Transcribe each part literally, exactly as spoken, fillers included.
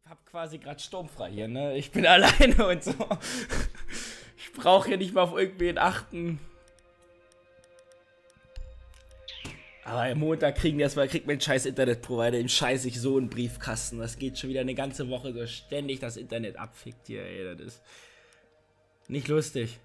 hab quasi gerade sturmfrei hier, ne? Ich bin alleine und so. Ich brauche hier nicht mal auf irgendwen achten. Aber am Montag kriegen die erstmal, kriegt mein scheiß Internetprovider, im scheiß ich so einen Briefkasten. Das geht schon wieder eine ganze Woche so ständig das Internet abfickt hier, ey. Das ist nicht lustig.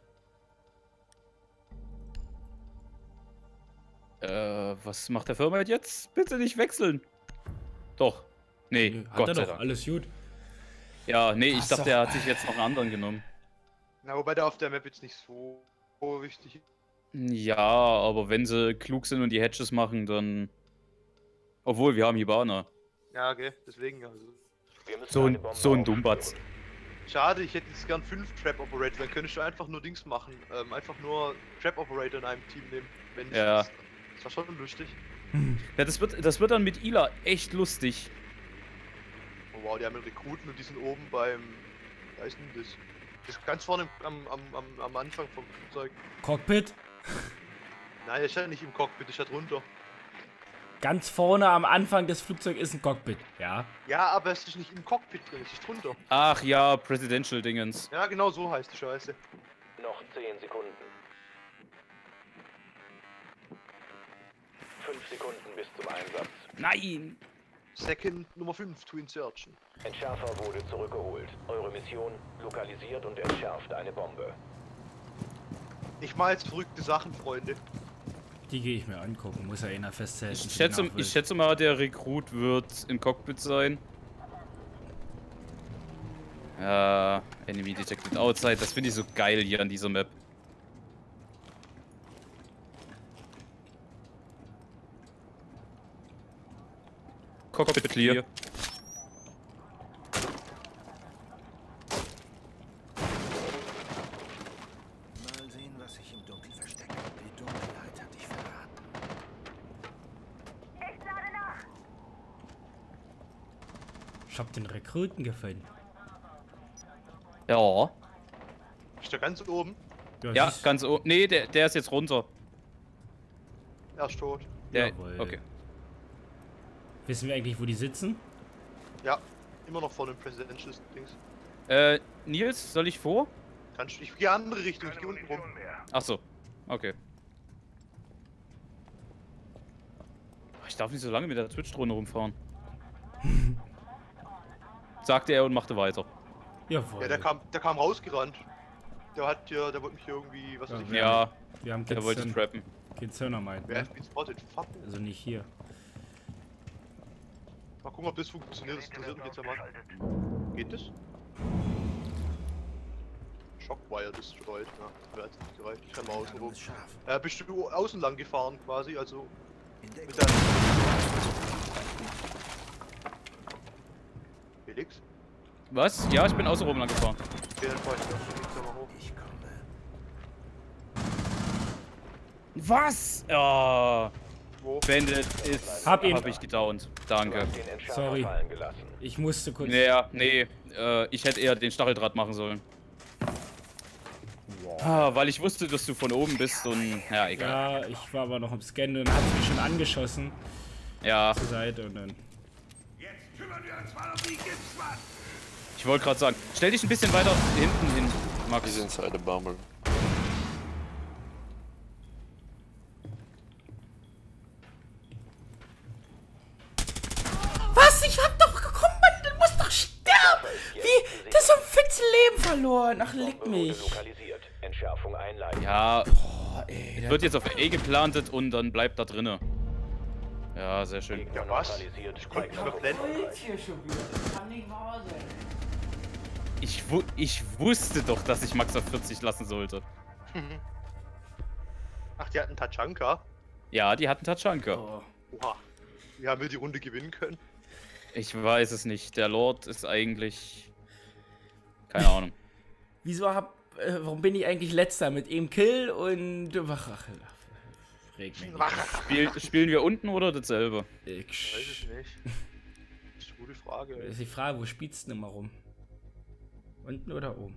Äh, was macht der Firma jetzt? Bitte nicht wechseln. Doch. Nee, Hat Gott er sei doch, Dank. alles gut. Ja, nee, ich Passt dachte, doch. er hat sich jetzt noch einen anderen genommen. Na, wobei der auf der Map jetzt nicht so wichtig ist. Ja, aber wenn sie klug sind und die Hedges machen, dann... Obwohl, wir haben Hibana. Ja, okay, deswegen also. So ein, so ein Dummbatz. Schade, ich hätte jetzt gern fünf Trap Operator, dann könntest du einfach nur Dings machen. Ähm, einfach nur Trap Operator in einem Team nehmen. Wenn nicht, Ja. das, das war schon lustig. Ja, das wird, das wird dann mit Ila echt lustig. Oh wow, die haben einen Rekruten und die sind oben beim. Da ist denn das? Das ist ganz vorne am, am, am, am Anfang vom Flugzeug. Cockpit. Nein, der steht nicht im Cockpit, der steht runter. Ganz vorne am Anfang des Flugzeugs ist ein Cockpit. Ja. Ja, aber es ist nicht im Cockpit drin, es ist drunter. Ach ja, Presidential-Dingens. Ja, genau so heißt die Scheiße. Noch zehn Sekunden. fünf Sekunden bis zum Einsatz. Nein! Second Nummer fünf, to insertion. Entschärfer wurde zurückgeholt. Eure Mission lokalisiert und entschärft eine Bombe. Ich mache jetzt verrückte Sachen, Freunde. Die gehe ich mir angucken. Muss ja einer festhalten. Ich schätze, ich schätze mal, der Rekrut wird im Cockpit sein. Ja, Enemy Detected Outside. Das finde ich so geil hier an dieser Map. Cockpit clear. Mal sehen, was sich im Dunkel versteckt. Die Dunkelheit hat dich verraten. Ich hab den Rekruten gefunden. Ja. Ist der ganz oben? Ja, siehst- ganz oben. Nee, der, der ist jetzt runter. Er ist tot. Der, Jawohl. okay. Wissen wir eigentlich, wo die sitzen? Ja, immer noch vor dem Presidential Dings. Äh, Nils, soll ich vor? Kannst du, ich gehe andere Richtung, ich gehe unten rum. Ach so. Okay. Ich darf nicht so lange mit der Twitch-Drohne rumfahren. Sagte er und machte weiter. Jawohl. Ja, der kam, der kam rausgerannt. Der hat hier, der wollte mich hier irgendwie, was weiß ich, Ja, Wir haben der wollte Kids trappen. Thermite, wer ne? hat mich spotted? Fuck. Also nicht hier. Mal gucken, ob das funktioniert, das interessiert mich jetzt ja mal. Geht das? Shockwire destroyed, ja, wer hat's nicht gereicht? Ich kann mal außen rum. ist scharf. Äh, bist du außen lang gefahren quasi, also Entdeckt. mit deinem... Felix? Was? Ja, ich bin außen rum lang gefahren. Okay, dann fahr ich doch Felix nochmal hoch. Ich komme. Was? Oh, Wo? Bandit ist... Hab ihn. Hab ich gedownt. Danke. Den Entschärfer Sorry. fallen gelassen. Ich musste kurz. Naja, nee. Äh, ich hätte eher den Stacheldraht machen sollen. Ah, weil ich wusste, dass du von oben bist und... Ja, egal. Ja, ich war aber noch im Scannen und hat mich schon angeschossen Ja, zur Seite und dann. ich wollte gerade sagen, stell dich ein bisschen weiter hinten hin, Max. He's inside the bomber. Was? Ich hab doch gekommen, Mann, du musst doch sterben! Wie? Das ist so ein Fitzel Leben verloren. Ach, leck Bombe wurde mich. lokalisiert. Entschärfung einleiten. Ja, Boah, ey. wird jetzt auf A geplantet und dann bleibt da drinne. Ja, sehr schön. Gegner Ja, was? neutralisiert. Ich konnte nicht mehr blenden. hier schon wieder. Das kann nicht wahr sein. Ich, wu ich wusste doch, dass ich Max auf vierzig lassen sollte. Ach, die hatten Tachanka. Ja, die hatten Tachanka. Oh. Oha. Wie haben wir die Runde gewinnen können? Ich weiß es nicht. Der Lord ist eigentlich... Keine Ahnung. Wieso hab. Äh, warum bin ich eigentlich letzter mit ihm Kill und. Ach, ach, reg mich nicht. Spiel, spielen wir unten oder dasselbe? Ich Weiß ich nicht. Das ist eine gute Frage. Das Ey. ist die Frage, wo spielst du denn immer rum? Unten oder oben?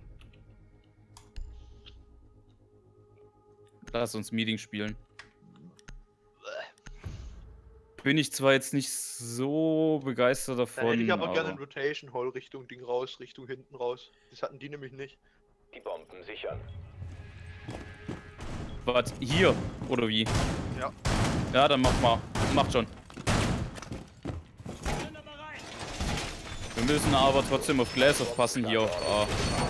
Lass uns Meeting spielen. bin ich zwar jetzt nicht so begeistert davon. Dann hätte ich aber, aber gerne in Rotation Hall Richtung Ding raus, Richtung hinten raus. Das hatten die nämlich nicht. Die Bomben sichern. Was? Hier? Oder wie? Ja. Ja, dann mach mal. Macht schon. Wir müssen aber trotzdem auf Gläser passen hier. Ah.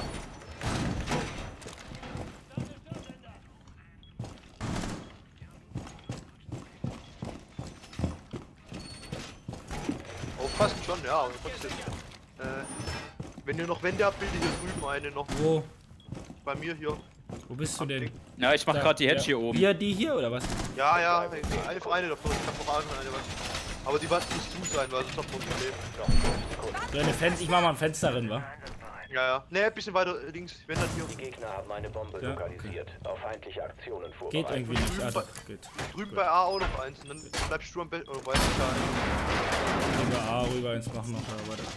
Aufpassen schon, ja, aber trotzdem. Äh, wenn ihr noch Wände habt, bildet hier drüben eine noch. Wo? Bei mir hier. Wo bist du denn? Ja, ich mach Da, gerade die Hedge ja. hier oben. Hier, die hier oder was? Ja, ja, einfach eine davon. Ich hab noch eine, eine was. Aber die Wand muss zu sein, weil sonst hat man ein Problem. So eine Fenster, ich mach mal ein Fenster drin, wa? Ja, ja. Ne, ein bisschen weiter links, wenn dann hier. Die Gegner haben eine Bombe Ja, lokalisiert. Auf feindliche Aktionen Geht vorbereitet. irgendwie nicht. Ah, doch, geht. Drüben bei A auch noch eins und dann bleibst du am besten. Oder weißt du da Gehen wir A rüber, eins machen noch, ja, warte.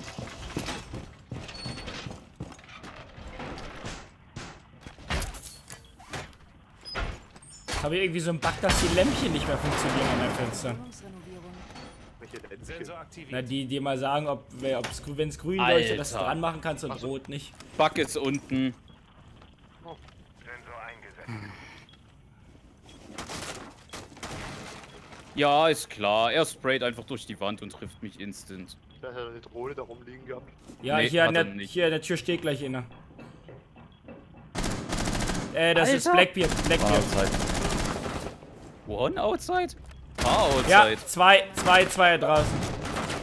Habe ich irgendwie so einen Bug, dass die Lämpchen nicht mehr funktionieren an den Fenstern. welche Ländchen. Na, die dir mal sagen, ob wenn es grün leuchtet, dass du Alter. dran machen kannst und Ach so. rot nicht. Bug ist unten. Ja, ist klar. Er sprayt einfach durch die Wand und trifft mich instant. Da hat er eine Drohne da rumliegen gehabt. Ja, Nee, hier, an hat der, er nicht. hier an der Tür steht gleich einer. Äh, das ist Alter. Blackbeard, Blackbeard. One outside? Ah, outside. Ja, zwei, zwei, zwei draußen.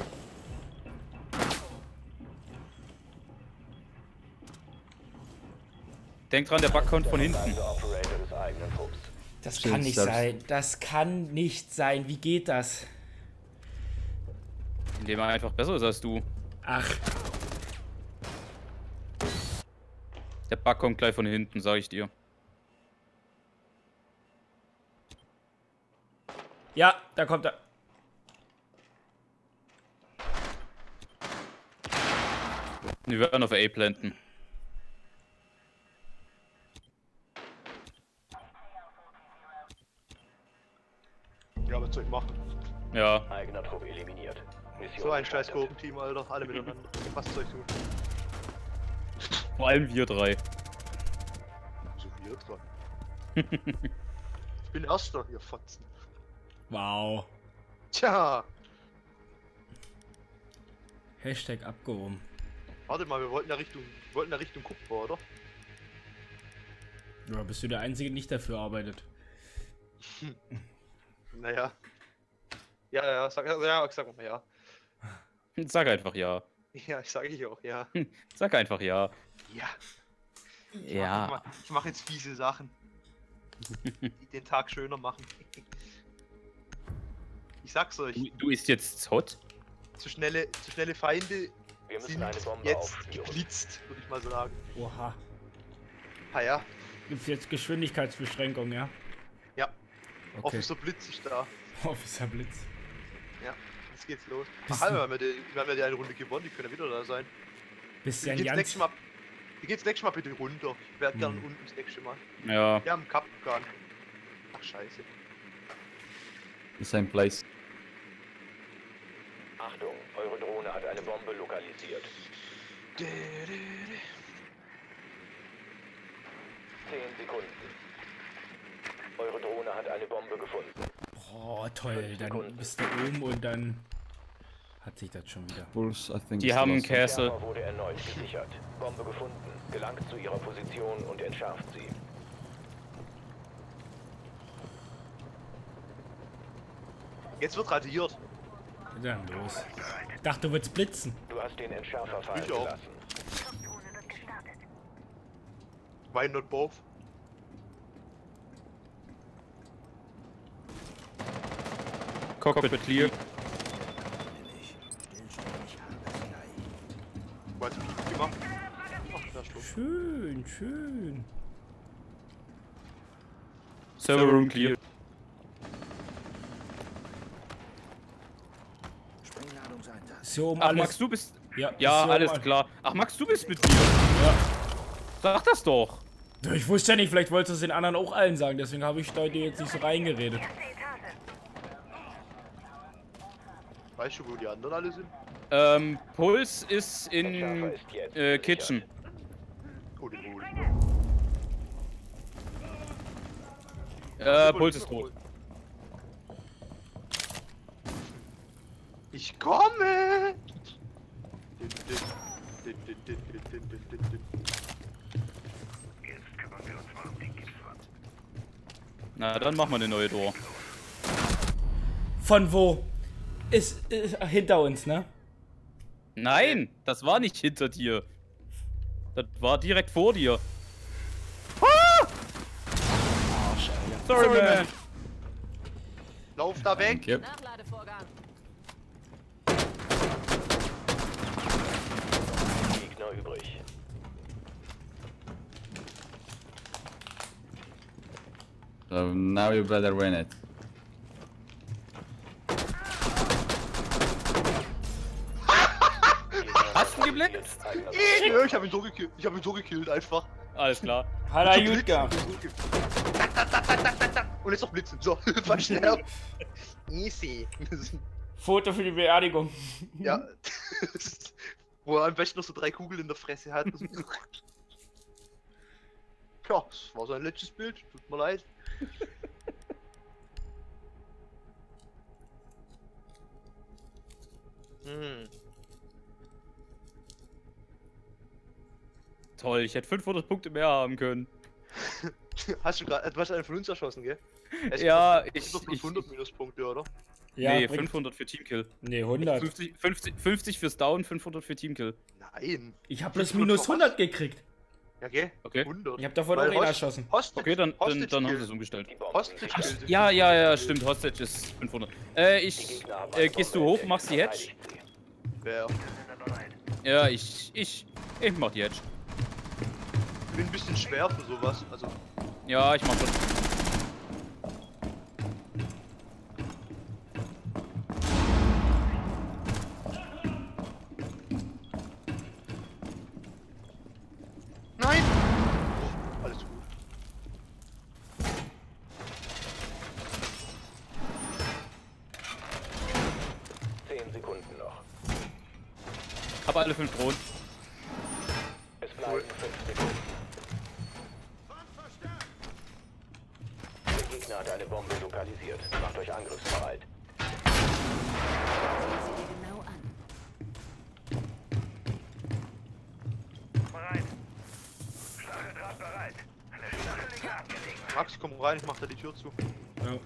Denk dran, der Bug kommt von hinten. Der Operator des eigenen Trupps. Das Stimmt, kann nicht selbst. sein. Das kann nicht sein. Wie geht das? Indem er einfach besser ist als du. Ach, Der Bug kommt gleich von hinten, sag ich dir. ja, da kommt er. Wir werden auf A planten. Ja, was soll ich machen? Ja. Eigener Trupp eliminiert. Mission So ein scheiß gescheitert. Gurkenteam, Alter. Alle miteinander. Was soll ich tun? Vor allem wir drei. So wir dran. Ich bin Erster, ihr Fotzen. Wow. Tja. Hashtag abgehoben. Warte mal, wir wollten ja Richtung, wir wollten ja Richtung Kupfer, oder? Ja, bist du der Einzige, der nicht dafür arbeitet. Naja. Ja, ja, sag, ja, sag mal ja. Sag einfach ja. Ja, ich sage ich auch, ja. Sag einfach ja. Ja. Ich Ja. mach, ich mach jetzt fiese Sachen. Die den Tag schöner machen. Ich sag's euch, Du, du ist jetzt hot? zu schnelle, zu schnelle Feinde Wir müssen sind eine Bombe jetzt aufspüren. geblitzt, würde ich mal sagen. Oha. Ah ja, Gibt's jetzt Geschwindigkeitsbeschränkung, ja? ja. Okay. Officer Blitz ist da. Officer Blitz. Ja, jetzt geht's los. Bist Ach, du- wir haben, ja die, wir haben ja die eine Runde gewonnen, die können ja wieder da sein. Bist du Wie ein geht's ganz... nächstes Mal, wie geht's nächstes Mal bitte runter? Ich werde gerne Hm. unten das nächste Mal. Ja. Wir haben Kapkan. Ach scheiße. The same place. Achtung, eure Drohne hat eine Bombe lokalisiert. Zehn Sekunden. Eure Drohne hat eine Bombe gefunden. Oh, toll. Dann bist du oben und dann hat sich das schon wieder. Bulls, I think. Die is the haben last one. Castle. Server wurde erneut gesichert. Bombe gefunden. Gelangt zu ihrer Position und entschärft sie. Jetzt wird radiert. Dann los. Ich dachte, du würdest blitzen. Du hast den Entschärfer fallen Ich auch. gelassen. Why not both? Cockpit clear. Was hab ich gemacht? Ach, da ist los. Schön, schön. Server room clear. Sprengladungseinsatz. Ist hier oben Ach, alles... Max, du bist. Ja, Ja, ist hier oben alles all- klar. Ach, Max, du bist mit mir. Ja. Sag das doch. Ich wusste ja nicht, vielleicht wolltest du es den anderen auch allen sagen, deswegen habe ich da dir jetzt nicht so reingeredet. Weißt du, wo die anderen alle sind? Ähm, Puls ist in Entschärfer ist jetzt äh, Kitchen. Oh, den hol ich. Äh, Puls ist tot. Ich komme! Na, dann machen wir eine neue Door. Von wo? Ist, ist hinter uns, ne? Nein, das war nicht hinter dir. Das war direkt vor dir. Arsch, Alter. Sorry, man. Lauf da weg! Yep. Nachladevorgang. Gegner übrig. So now you better win it. Hast du geblitzt? Ja, ich hab ihn so gekillt. Ich hab ihn so gekillt einfach. Alles klar. Hat er gut gemacht. Und jetzt noch blitzen. So, war schnell. Easy. Foto für die Beerdigung. Ja. Wo er am besten noch so drei Kugeln in der Fresse hat. Ja, das war sein letztes Bild. Tut mir leid. Hm. Toll, ich hätte fünfhundert Punkte mehr haben können. Hast du gerade, du hast einen von uns erschossen, gell? Es Ja, gibt doch- es ich- gibt doch plus ich- hundert Minuspunkte, oder? Ja, nee, bringt- fünfhundert für Teamkill. Nee, hundert. fünfzig, fünfzig, fünfzig fürs Down, fünfhundert für Teamkill. Nein. Ich hab bloß minus hundert gekriegt. Ja, gell? Okay. hundert. Ich hab davon Weil auch einen Host- erschossen. Hostage, Okay, dann, dann, Hostage dann haben Kill. sie es umgestellt. Die Bomben Hostage sichern. Kill. Ja, ja, ja, stimmt. Hostage ist fünfhundert. Äh, Die ich. Gegner haben Äh, eine gehst du Bombe hoch, entdeckt. machst die Hedge? Verteidigt sie. Wer? Ja, ich. Ich. Ich mach die Hedge. Ich bin ein bisschen schwer für sowas. Also, Ja, ich mach schon. nein! Oh, alles gut. Zehn Sekunden noch. Hab alle fünf Drohnen. Es bleiben fünf Sekunden. Der Gegner hat eine Bombe lokalisiert. Macht euch angriffsbereit. Sieh sie dir genau an. Max, komm rein, ich mach da die Tür zu. Ja.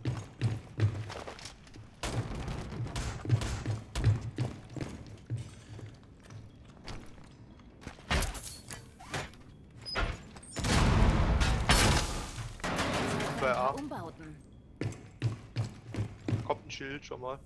Bei A. Umbauten. Kommt ein Schild schon mal.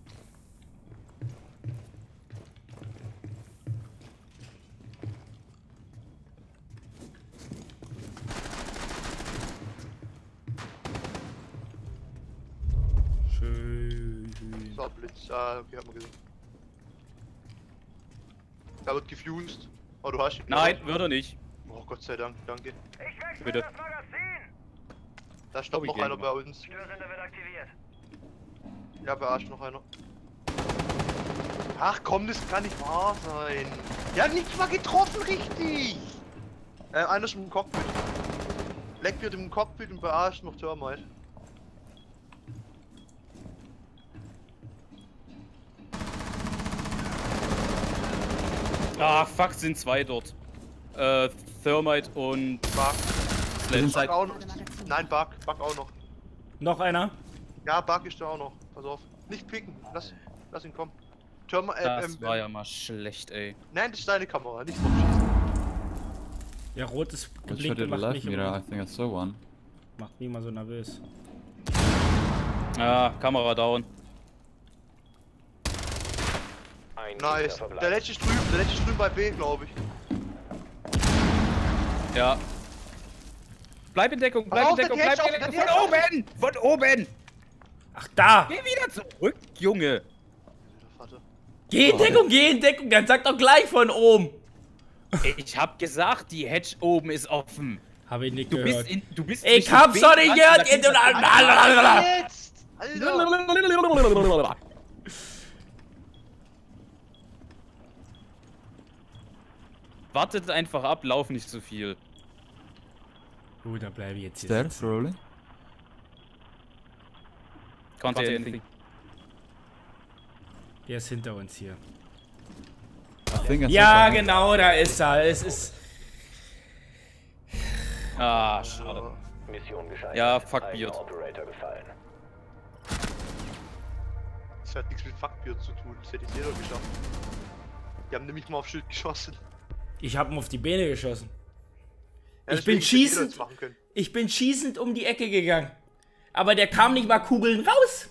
Schön. So, Blitz. Ah, okay, haben wir gesehen. Da wird gefused. Oh, du hast ihn. Nein, wird er nicht. Oh, Gott sei Dank, danke. Bitte. Da stoppt Oh, noch ich geh einer bei uns. Ja, bei A ist noch einer. Ach komm, das kann nicht wahr sein. Der hat nicht mal getroffen, richtig. Äh, einer ist im Cockpit. Leck wird im Cockpit und bei A ist noch Thermite. Ah, fuck, sind zwei dort. Äh, Thermite und Bug. Sledge. Bug auch noch. Nein, Bug. Bug auch noch. Noch einer? Ja, Bug ist da auch noch. Pass auf. Nicht picken. Lass, lass ihn kommen. Thermite. Äh, Das ähm, war ja mal schlecht, ey. Nein, das ist deine Kamera, nicht vom Schießen. Ja, rotes I tried Geblinke to macht left mich, mirror, I immer, think I saw one. macht mich immer so nervös. Ah, Kamera down. Ein Nice. Gegner verbleibt. Der letzte ist drüben. Der letzte ist drüben bei B, glaube ich. Ja. Bleib in Deckung, bleib Auf, in Deckung, der bleib Hedge, in auf, Deckung. der Von Hedge. oben! Von oben! Ach, da! Geh wieder zurück, Junge! Alter Vater. Geh in Deckung, geh in Deckung, dann sag doch gleich von oben! Ich hab gesagt, die Hedge oben ist offen. Hab ich nicht Du gehört. bist in. Du bist Ich zwischen hab's B doch nicht dran, gehört! da Ihr- geht- Jetzt! Alter! Wartet einfach ab, lauf nicht so viel. Gut, dann bleibe ich jetzt hier There, sitzen. probably. Can't hear anything. Der ist hinter uns hier. I think I Ja, think I- genau, da ist er. Es ist... Ah, schade. Mission gescheitert. Ja, fuck Eigener Beard. Operator gefallen. Das hat nichts mit Fuckbeard zu tun, das hätte ich jeder geschafft. Die haben nämlich mal auf Schild geschossen. Ich habe ihn auf die Beine geschossen. Ja, Ich bin deswegen hätte jeder schießend. das machen können. Ich bin schießend um die Ecke gegangen. Aber der kam nicht mal Kugeln raus.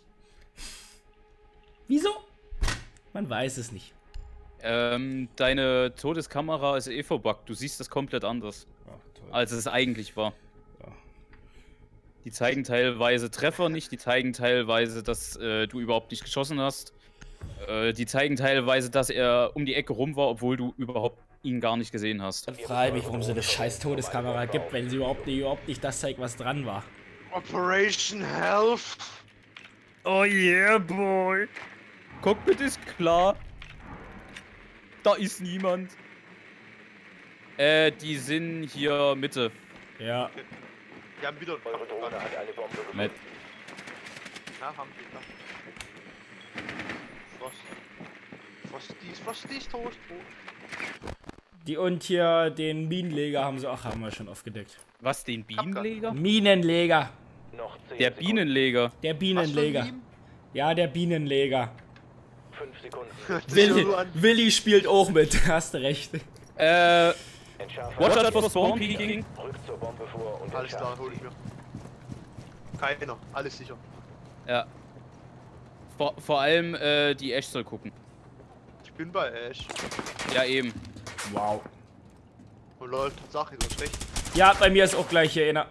Wieso? Man weiß es nicht. Ähm, deine Todeskamera ist eh verbuggt. Du siehst das komplett anders, Oh, toll. als es eigentlich war. Ja. Die zeigen teilweise Treffer nicht, die zeigen teilweise, dass äh, du überhaupt nicht geschossen hast. Äh, die zeigen teilweise, dass er um die Ecke rum war, obwohl du überhaupt ihn gar nicht gesehen hast. Dann frage ich mich, warum es eine scheiß Todeskamera gibt, wenn sie überhaupt nicht, überhaupt nicht das zeigt, was dran war. Operation Health. Oh yeah, boy. Cockpit ist klar. Da ist niemand. Äh, die sind hier Mitte. Ja. Die haben wieder Eure Drohne hat eine Bombe gefunden. Met. Ja, haben die. Ja. Frost. Frosty ist, Frosty ist tot, tot. Die und hier den Minenleger haben sie auch, haben wir schon aufgedeckt. Was, den Bienenleger? Minenleger. Noch zehn Der Sekunden. Bienenleger. Der Was für ein Bienenleger. Meme? Ja, der Bienenleger. Fünf Sekunden. Das ist Willi, so an- Willi spielt auch mit, hast du recht. Äh, Entschärfer. watch out for spawn peeking. Rückt zur Bombe vor und Alles klar, entschärft hol ich sie. mir. Keiner, alles sicher. Ja. Vor, vor allem, äh, die Ash soll gucken. Ich bin bei Ash. Ja, eben. Wow. Und läuft Sache, du hast recht. Ja, bei mir ist auch gleich hier einer.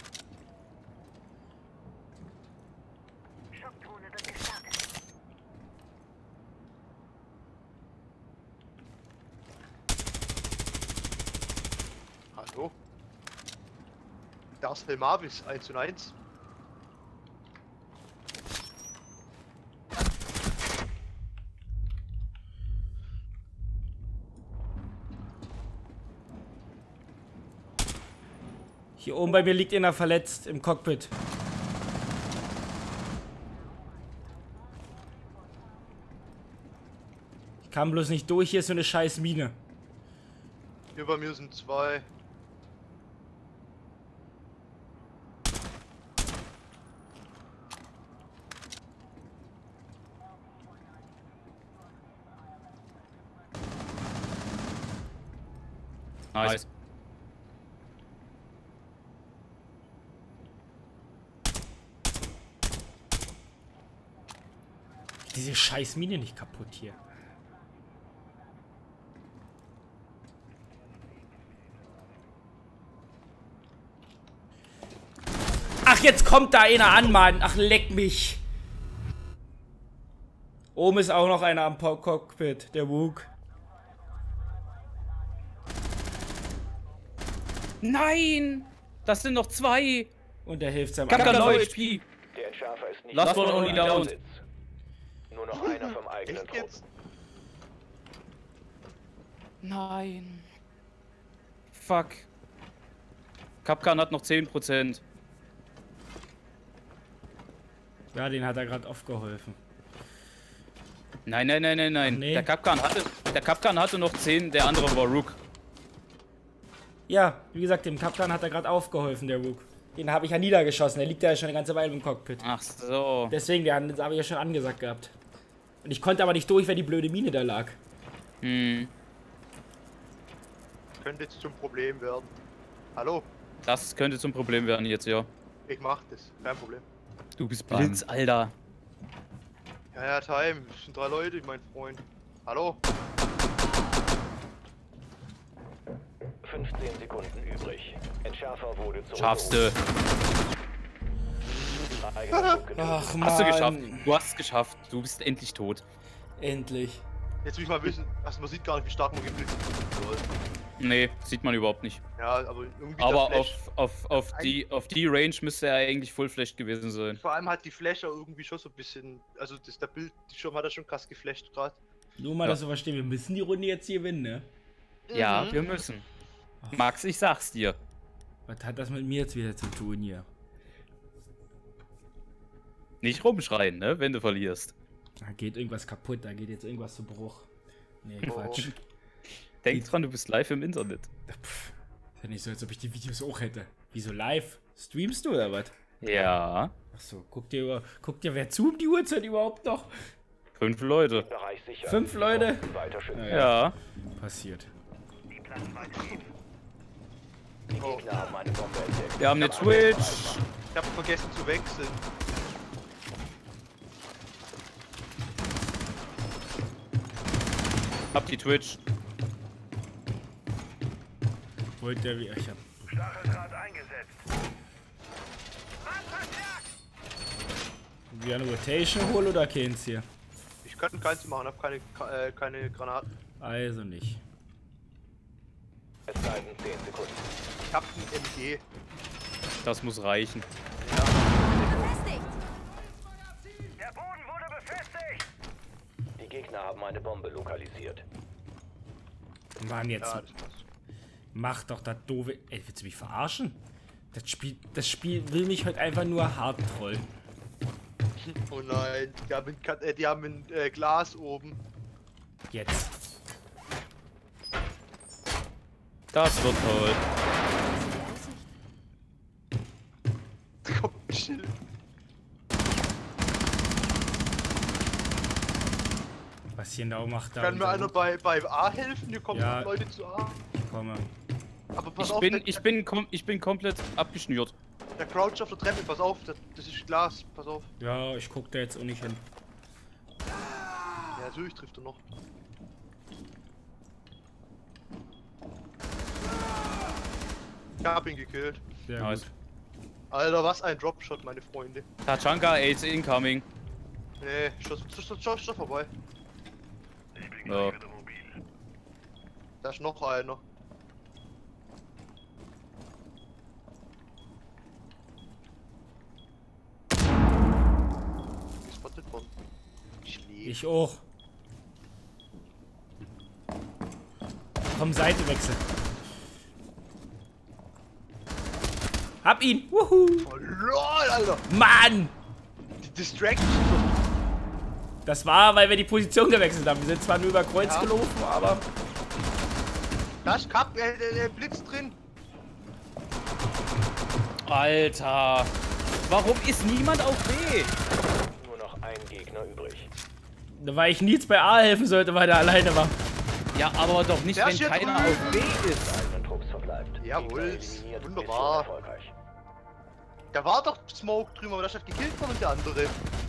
Hallo? Das ist Marvis, eins und eins. Hier oben bei mir liegt einer verletzt im Cockpit. Ich kam bloß nicht durch, hier ist so eine scheiß Mine. Hier bei mir sind zwei. Nice. Diese scheiß Mine nicht kaputt hier. Ach, jetzt kommt da einer an, Mann. Ach, leck mich. Oben ist auch noch einer am Po- Cockpit, der Wook. Nein! Das sind noch zwei! Und der hilft seinem Kapkan anderen. low H P! Der Entschärfer ist nicht Last one mehr only im down. Besitz. Nur noch einer vom eigenen Echt Trupp. jetzt? Nein. Fuck. Kapkan hat noch zehn Prozent. Ja, den hat er gerade aufgeholfen. Nein, nein, nein, nein, nein. Nee. Der Kapkan hatte, der Kapkan hatte noch zehn, der andere war Rook. Ja, wie gesagt, dem Kapitän hat er gerade aufgeholfen, der Rook. Den habe ich ja niedergeschossen, der liegt ja schon eine ganze Weile im Cockpit. Ach so. Deswegen, den habe ich ja schon angesagt gehabt. Und ich konnte aber nicht durch, weil die blöde Mine da lag. Hm. Könnte jetzt zum Problem werden. Hallo? Das könnte zum Problem werden jetzt, ja. Ich mach das, kein Problem. Du bist Bam. Blitz, Alter. Ja, ja, Time. Das sind drei Leute, mein Freund. Hallo? fünfzehn Sekunden übrig. Entschärfer wurde zurückgeholt. Schaffst du. Eigener Trupp genutzt. Ach man. Hast du geschafft. Du hast es geschafft. Du bist endlich tot. Endlich. Jetzt will ich mal wissen, also man sieht gar nicht, wie stark man geblitzt soll. Nee, sieht man überhaupt nicht. Ja, aber irgendwie Aber der auf, Flash. auf, auf, die, auf die Range müsste er eigentlich full-flashed gewesen sein. Vor allem hat die Flasher irgendwie schon so ein bisschen, also das der Bild, die Schirm hat er schon krass geflasht gerade. Nur mal, Ja. dass wir verstehen, wir müssen die Runde jetzt hier gewinnen, ne? Ja, Mhm. wir müssen. Max, ich sag's dir. Was hat das mit mir jetzt wieder zu tun hier? Nicht rumschreien, ne, wenn du verlierst. Da geht irgendwas kaputt, da geht jetzt irgendwas zu Bruch. Nee, Quatsch. Denk dran, du bist live im Internet. Pff, ist ja nicht so, als ob ich die Videos auch hätte. Wieso live? Streamst du oder was? Ja. Achso, guck dir, über- guck dir wer zu um die Uhrzeit überhaupt noch? Fünf Leute. Bereich sicher. Fünf Leute? Weiter schützen. Ja. Passiert. Die Gegner haben eine Bombe entdeckt. Wir haben eine Twitch. Ich hab vergessen zu wechseln. Hab die Twitch. Wollt der wie. Ich hab. Stacheldraht eingesetzt. Wieder eine Rotation holen oder keins hier? Ich kann keins machen, hab keine, äh, keine Granaten. Also nicht. Es bleiben zehn Sekunden. Ich hab ein M G. Das muss reichen. Befestigt! Der Boden wurde befestigt. Die Gegner haben eine Bombe lokalisiert. Mann, jetzt. Ja, das passt. Mach doch das doofe. Ey, willst du mich verarschen? Das Spiel, das Spiel will mich heute einfach nur hart trollen. Oh nein, die haben, ein Ka- äh, die haben ein äh, Glas oben. Jetzt. Das wird toll. Komm, chill. Was hier genau macht da. Kann mir unser einer Hut? bei, bei A helfen? Hier kommen Ja. Leute zu A. Ich komme. Aber pass Ich auf, bin, der, ich bin, kom ich bin komplett abgeschnürt. der Crouch auf der Treppe, pass auf, das, das ist Glas, pass auf. Ja, ich guck da jetzt auch nicht hin. Ja, natürlich trifft er noch. Ich hab ihn gekillt. Sehr Nice. gut. Alter, was ein Dropshot, meine Freunde. Tachanka, AIDS incoming. Nee, Schuss, Schuss, Schuss, Schuss, Schuss vorbei. Ja. Da ist noch einer. Gespottet worden. Schlägt. Ich auch. Komm, Seite wechseln. Hab ihn! Wuhu! Oh lol, Alter! Mann! Die Distraction. Das war, weil wir die Position gewechselt haben. Wir sind zwar nur über Kreuz Ja. gelaufen, aber. Da ist Kap, äh, äh, Blitz drin. Alter. Warum ist niemand auf B? Nur noch ein Gegner übrig. Weil ich Nils bei A helfen sollte, weil er alleine war. Ja, aber doch nicht, Der wenn ist hier keiner drüben. auf B ist. Eigenen Trupps verbleibt. Jawohl, Gegner eliminiert, wunderbar. Mission erfolgreich. Da war doch Smoke drüben, aber da hat gekillt worden der andere.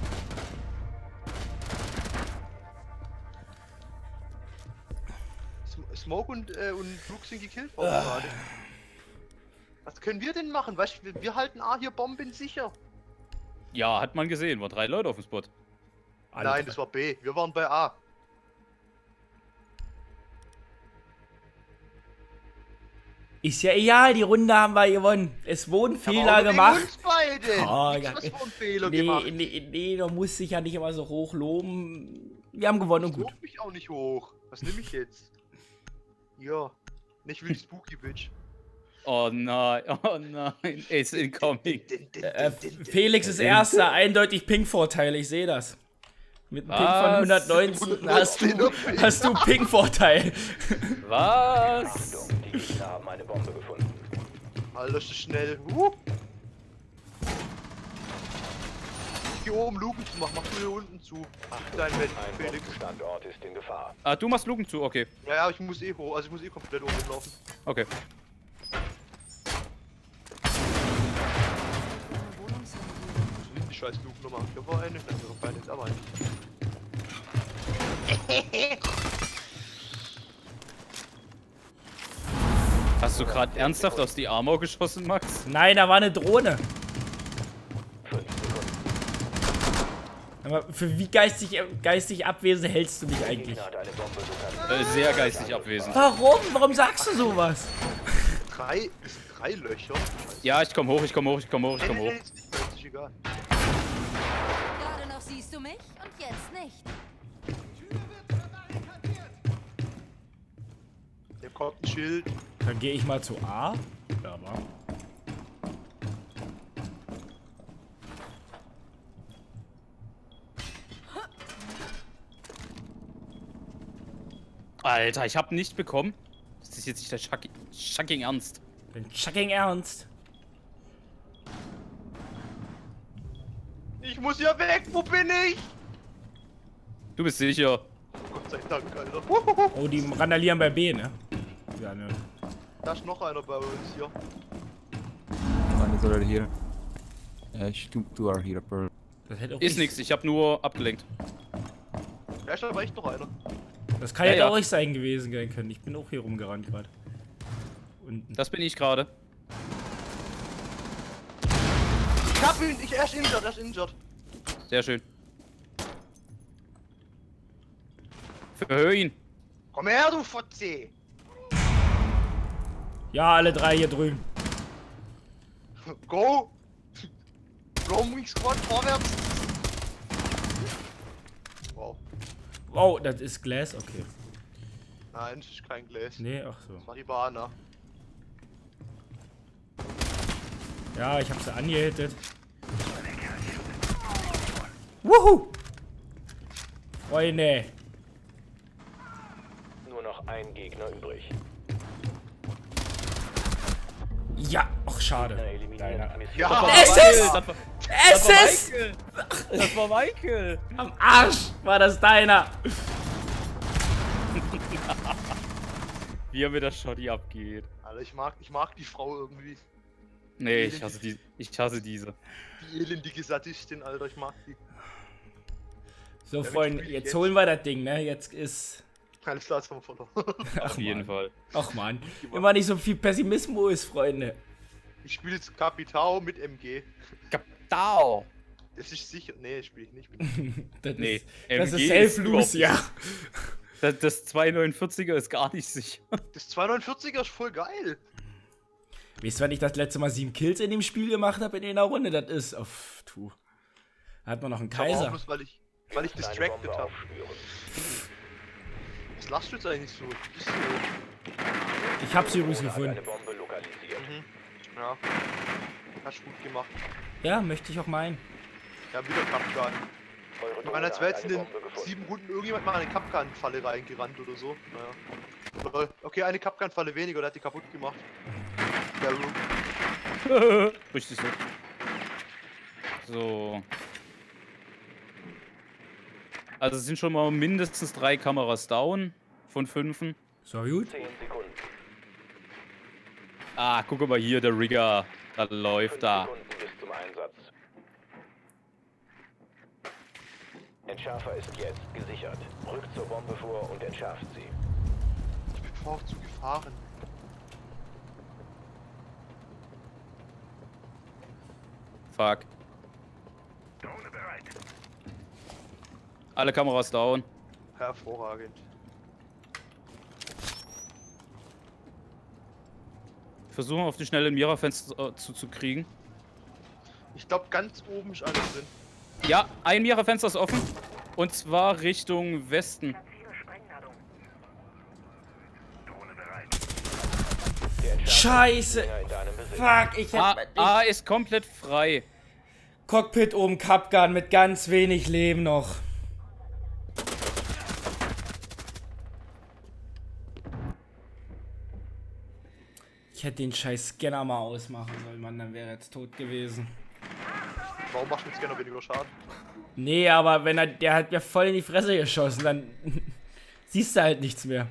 Sm- Smoke und, äh, und Luke sind gekillt worden gerade. Was können wir denn machen? Weißt du, wir, wir halten A hier Bomben sicher. Ja, hat man gesehen. Waren drei Leute auf dem Spot. Alle Nein, drei. das war B. Wir waren bei A. Ist ja egal, die Runde haben wir gewonnen. Es wurden Fehler Aber gemacht. Uns beide. Oh, Nichts, ja. was für einen Fehler Nee, gemacht. nee, nee, da muss sich ja nicht immer so hoch loben. Wir haben gewonnen und Ich gut. lob mich auch nicht hoch. Was nehme ich jetzt? Ja. Nicht wie die Spooky Bitch. Oh nein, oh nein. Ace incoming. Äh, Felix ist erster, eindeutig Ping-Vorteil, ich sehe das. Mit einem Ping von Was? hundertneunzehn hast du, hast du Ping-Vorteil. Was? Achtung, die Gegner haben eine Bombe gefunden. Alter, ist das schnell. Uh. Ich geh oben Luken zu machen. Mach du hier unten zu. Dein Bett, Ein Felix. Bombenstandort ist in Gefahr. Ah, du machst Luken zu, okay. Ja, ja, ich muss eh hoch. Also ich muss eh komplett oben laufen. Okay. Was ist die scheiß Luke nochmal? Hier war eine. Nein, hier war keine. Da war eine. Hast du gerade ernsthaft aus die Armor geschossen, Max? Nein, da war eine Drohne. Fünf Sekunden. Aber für wie geistig, geistig abwesend hältst du dich Der eigentlich? Gegner hat eine Bombe lokalisiert. Äh, sehr geistig abwesend. Warum? Warum sagst du sowas? Drei. Das sind drei Löcher. Scheiße. Ja, ich komm hoch, ich komm hoch, ich komm hoch, ich Nee, komm nee, hoch. nee, ist nicht mehr, ist nicht egal. Gerade noch siehst du mich und jetzt nicht. Der kommt ein Schild. Dann gehe ich mal zu A. Ja, wa? Alter, ich hab nicht bekommen. Das ist jetzt nicht der Schucking, Schucking Ernst. Bin fucking ernst. Ich muss hier weg, wo bin ich? Du bist sicher. Gott sei Dank, Alter. Oh, die randalieren bei B, ne? Ja, ne. Da ist noch einer bei uns hier. One is already here. Uh, two, two are here, Pearl. Das hätte auch Ist ich- nix, ich hab nur abgelenkt. Da ist aber echt noch einer. Das kann Ja, ja, ja. auch ich sein gewesen sein können. Ich bin auch hier rumgerannt gerade. Unten. Das bin ich gerade. Ich hab ihn, ich, er ist injured, er ist injured. Sehr schön. Verhör ihn. Komm her, du Fotze! Ja, alle drei hier drüben. Go! Roaming Squad vorwärts! Wow. Oh, das ist Glass, okay. Nein, das ist kein Glas. Nee, ach so. Das war die Bahner. Ja, ich hab sie angehittet. Wuhu! Freunde. Nur noch ein Gegner übrig. Ja, ach schade. Gegner eliminiert. Deiner. Mission Ja! Es ist! Das war, Es ist! Michael. Das war Michael. Am Arsch war das deiner. Wie er mit der Shotty abgeht. Alter, ich mag, ich mag die Frau irgendwie. Nee, ich hasse, die, ich hasse diese. Die elendige Sadistin, Alter, ich mag die. So, Damit Freunde, spiel ich jetzt jetzt. holen wir das Ding, ne? Jetzt ist. Alles klar, jetzt haben wir verloren. Ach, Auf jeden Mann. Fall. Ach man. Immer nicht so viel Pessimismus, Freunde. Ich spiele jetzt Capitao mit M G. Kapitao. Das ist sicher. Nee, spiele ich nicht. Das Nee, ist, das M G ist ist Self-Lose, ja. Das, das zwei neunundvierziger ist gar nicht sicher. Das zwei neunundvierziger ist voll geil. Weißt du, wann ich das letzte Mal sieben Kills in dem Spiel gemacht habe in einer Runde? Das ist. Uff, tu. Da hat man noch einen Aber auch Kaiser. bloß, weil ich, weil ich Kleine distracted Bombe habe. aufspüren. Was lachst du jetzt eigentlich so? Bist du? Ich hab sie übrigens Drohne hat gefunden. eine Bombe lokalisiert. Mhm. Ja. Hast du gut gemacht. Ja, möchte ich auch meinen. Ja, wieder Kapkan. Eure Ich Drohne meine, als wäre hat jetzt in eine den Bombe gefunden. sieben Runden irgendjemand mal eine Kapkan-Falle reingerannt oder so. Naja. Lol. Okay, eine Kapkan-Falle weniger, der hat die kaputt gemacht. Der Rook. Richtig so. So. Also es sind schon mal mindestens drei Kameras down von fünfen. So gut. zehn Sekunden. Ah, guck mal hier, der Rigger. Da läuft fünf da. Sekunden bis zum Einsatz. Entschärfer ist jetzt gesichert. Rückt zur Bombe vor und entschärft sie. Ich bin vorher zu gefahren. Fuck. Alle Kameras down. Hervorragend. Versuchen auf die schnelle Mira-Fenster äh, zu, zu kriegen. Ich glaube, ganz oben ist alles drin. Ja, ein Mira-Fenster ist offen. Und zwar Richtung Westen. Der Entschärfer Scheiße. ist länger in deinem Besitz. Fuck, ich A, hab. A ist komplett frei. Cockpit oben, Capgun mit ganz wenig Leben noch. Ich hätte den scheiß Scanner mal ausmachen sollen, Mann, dann wäre er jetzt tot gewesen. Warum macht mit Scanner weniger Schaden? Nee, aber wenn er, der hat mir voll in die Fresse geschossen, dann siehst du halt nichts mehr.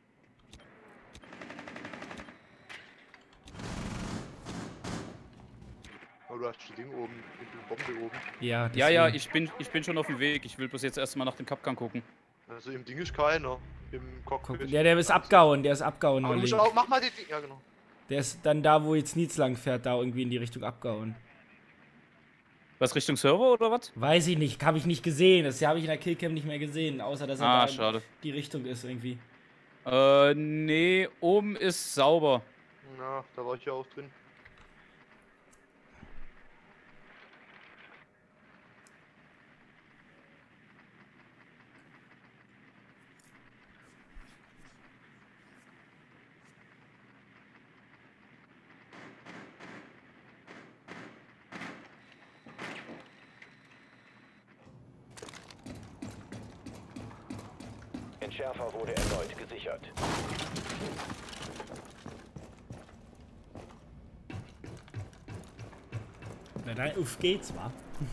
Oh, du hast das Ding oben, mit der Bombe oben. Ja, Ja, ja, deswegen. ich bin, ich bin schon auf dem Weg. Ich will bloß jetzt erstmal nach dem Kapkan gucken. Also im Ding ist keiner. Im Cockpit. Guck, ja, der ist abgehauen, der ist abgehauen. Aber du musst Olli. auch, mach mal die Ding. Ja, genau. Der ist dann da, wo jetzt Nietz lang fährt, da irgendwie in die Richtung abgehauen. Was, Richtung Server oder was? Weiß ich nicht, habe ich nicht gesehen. Das habe ich in der Killcam nicht mehr gesehen, außer dass er Ah, da schade. die Richtung ist irgendwie. Äh, nee, oben ist sauber. Na, da war ich ja auch drin. Entschärfer wurde erneut gesichert. Na dann, auf geht's, wa?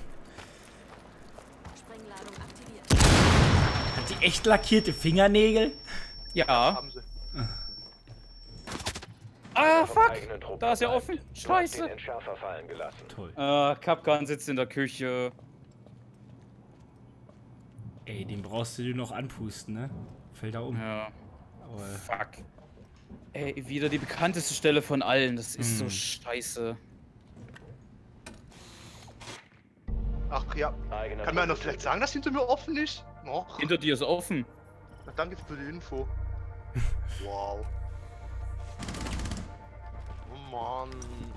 Sprengladung aktiviert. Hat die echt lackierte Fingernägel? Ja. Haben sie. Ah, Vom fuck! eigenen Trupp Da ist ja verbleibt. offen. Du hast Scheiße. den Entschärfer fallen gelassen. Toll. Äh, Kapkan sitzt in der Küche. Ey, den brauchst du dir noch anpusten, ne? Fällt da um. Ja. Aber Fuck. Ey, wieder die bekannteste Stelle von allen. Das ist so Hm. scheiße. Ach ja. Eigener Kann mir einer Trupp vielleicht sagen, dass hinter mir offen ist? Noch? Hinter dir ist offen. Na, danke für die Info. Wow. Oh Mann.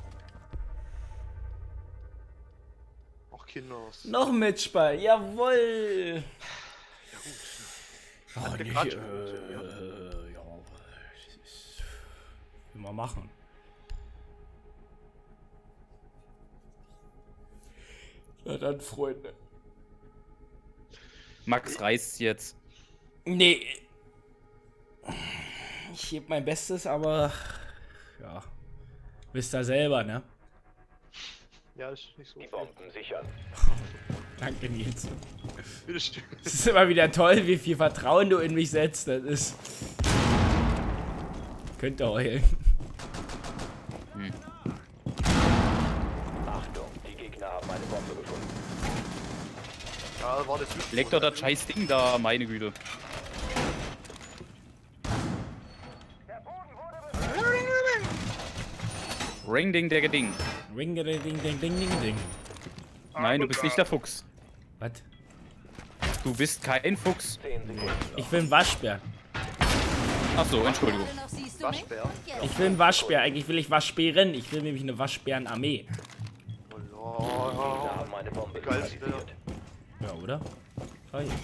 Ach, Kinders. noch ein Matchball, jawoll! Oh, der nicht, Quatsch. äh, ja. Das ist- Will man machen. Na dann, Freunde. Max reißt jetzt. Nee. Ich gebe mein Bestes, aber ja. Wisst ihr selber, ne? Ja, ist nicht so. Die Bomben sichern. Danke, Nils. Bitte schön. Es ist immer wieder toll, wie viel Vertrauen du in mich setzt. Das ist. Könnt ihr heulen. Achtung, die Gegner haben eine Bombe gefunden. Ja, war das wichtig. Leg doch das scheiß Ding da, meine Güte. Ring ding der Ding. Ring, ding, ding, ding, ding, ding, ding. Nein, du bist nicht der Fuchs. Was? Du bist kein Fuchs. zehn Sekunden. Ich will einen Waschbär. Ach so, Entschuldigung. Gerade noch siehst du mich. Waschbär. Und jetzt. Ich will einen Waschbär. Eigentlich will ich Waschbären. Ich will nämlich eine Waschbärenarmee. Oh, Gegner haben eine Bombe Geil, deaktiviert. Ja, oder? Ah, ja.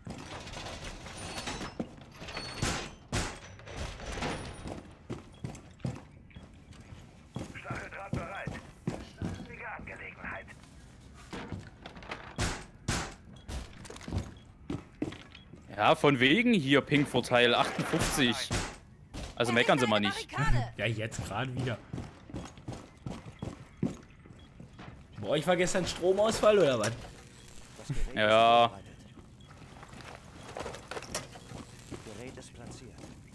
Stacheldraht bereit. Lustige Angelegenheit. Ja, von wegen hier Ping-Vorteil achtundfünfzig. Also meckern sie mal nicht. Barrikade. Ja, jetzt gerade wieder. Bei euch war gestern Stromausfall oder was? Ja. Gerät ist platziert.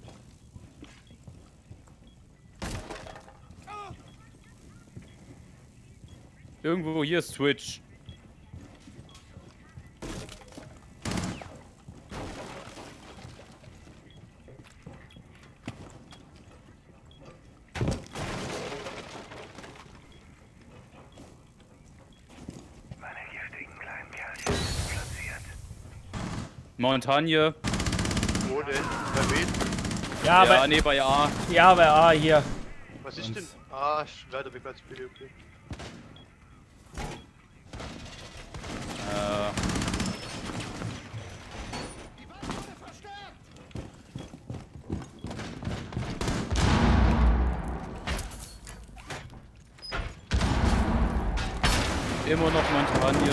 Irgendwo hier ist Twitch. Meine giftigen kleinen Kerlchen sind platziert. Montagne. Wo denn? Wer weht? Ja, Ja, aber. nee, bei A. Ja, aber ah, hier. Was ist denn? Ah, ist weiter weg als Bild, okay. Äh, immer noch Montagne.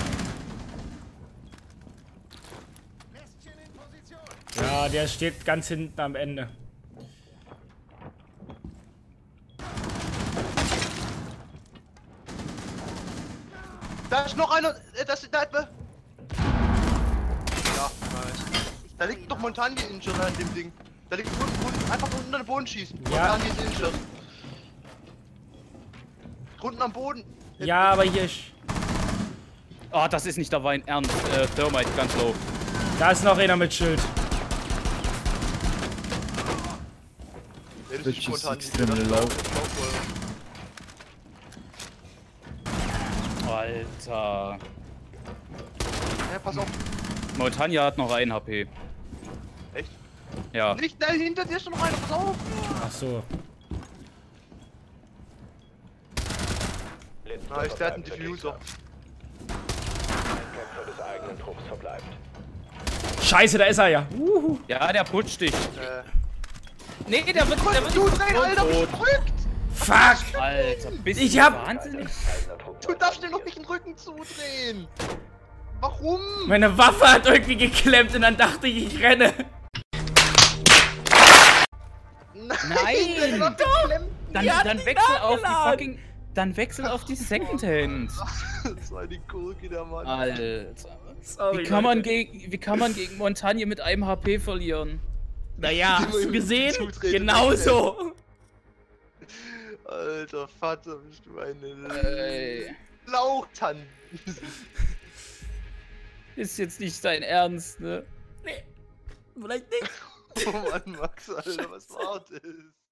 Ja, der steht ganz hinten am Ende. Da ist noch einer. Äh, das ist da etwa. Ja, nice. Da liegt doch Montagne Injured an dem Ding. Da liegt unten, unten einfach unten an den Boden schießen. Ja. Montagne ist Injured. Unten am Boden. Ja, aber hier. ist- Ah, das ist nicht der Wein Ernst. Äh, Thermite, ganz low. Da ist noch einer mit Schild. Ja, das Twitch ist ist Montagne. extrem Das ist low. Alter. Ja, pass auf. Montagne hat noch ein H P. Echt? Ja. Nicht schnell, hinter dir ist noch einer. Pass auf. Ach so. Letzter Nice, der hat einen verbleibender Diffuser. Gegner. Ein Kämpfer des eigenen Trupps verbleibt. Scheiße, da ist er ja. Uhu. Ja, der putscht dich. Äh. Nee, der wird, der wird Du dreh, Alter, mich tot. drückt! Fuck! Alter, bist Ich du hab- wahnsinnig? Eigener Trupp Du darfst dir noch nicht den Rücken zudrehen! Warum? Meine Waffe hat irgendwie geklemmt und dann dachte ich, ich renne. Nein! Dann, Die hat dann die wechsel auf die nachgeladen. fucking. Dann wechsel auf die Secondhand. Das war die Gurke, der Mann. Alter. Sorry, Wie kann, man Leute. gegen, wie kann man gegen Montagne mit einem H P verlieren? Naja, hast du gesehen? Zutreten Genauso. Alter Vater, bist du eine Ey. Lauchtann. Ist jetzt nicht dein Ernst, ne? Nee, vielleicht nicht. Oh Mann, Max, Alter, was war das?